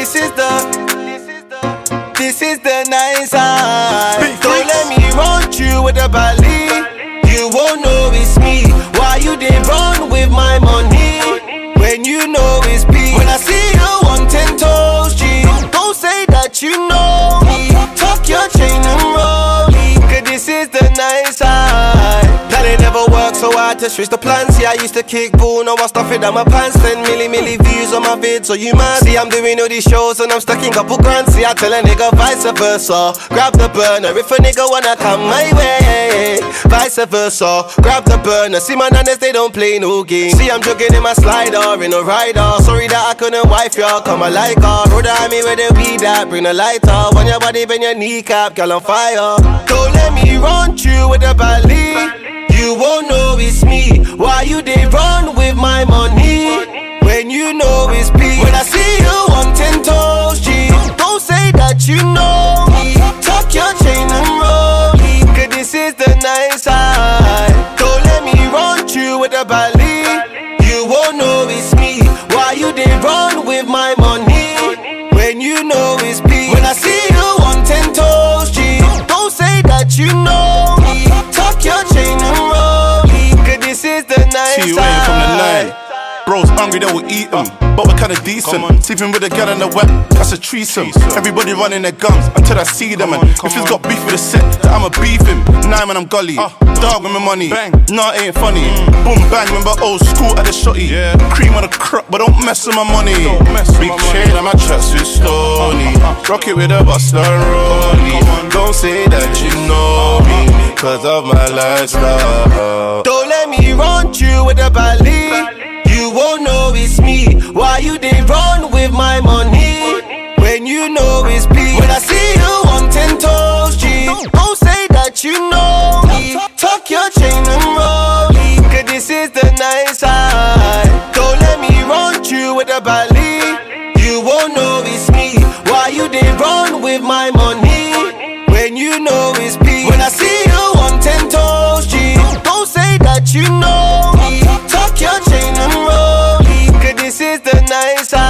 This is the nice side. Don't let me run you with a belly. You won't know it's me. Why you dey run with my money when you know it's me? When I see you on 10 toes, G, don't say that you know me. Tuck your chain and roll me, 'cause this is the nice side. That ain't never worked, so I had to switch the plans. See, I used to kick ball, now I stuff it down my pants. 10 milli views on my vid, so you mad. See, I'm doing all these shows and I'm stuck in couple grand. See, I tell a nigga vice versa, grab the burner if a nigga wanna come my way. Vice versa, grab the burner. See, my nanas, they don't play no game. See, I'm jogging in my slider, in a rider. Sorry that I couldn't wife y'all, come I like her. Brother, I mean where the weed at, bring the lighter. On your body, bend your kneecap, girl on fire. Don't let me run you with a belly. You won't know it's me. Why you dey run with my money when you know it's me? When I see you on 10 toes, G, don't say that you know me. Tuck your chain and roll me, 'cause this is the nice side. Don't let me run you with a belly. You won't know it's me. Why you dey run with my money when you know it's me? When I see you on 10 toes, G, don't say that you know me. Tuck your chain and roll me, 'cause this is the nice See you waiting from the night. Bros hungry, they will eat them, but we're kinda decent. Sleeping with a girl in the wet, that's a threesome. Everybody running their guns until I see them. And if he's got beef with a set, then I'ma beef him. Nah, man, I'm gully. Dog with my money, nah, it ain't funny. Boom, bang, remember old school at the shotty. Cream on the crop, but don't mess with my money. Big chain on my chest with Stony. Rock it with a Buster Rollie. Don't say that you know me, 'cause of my lifestyle. Don't let me run you with a belly. You won't know it's me. Why you dey run with my money when you know it's me? When I see you on 10 toes, G, don't say that you know me. Tuck your chain and roll me, 'cause this is the nice side. Don't let me run you with a belly. You won't know it's me. Why you dey run with my money when you know it's me? When I see you on 10 toes, G, don't say that you know me. Tuck your chain and roll me, 'cause this is the nice side.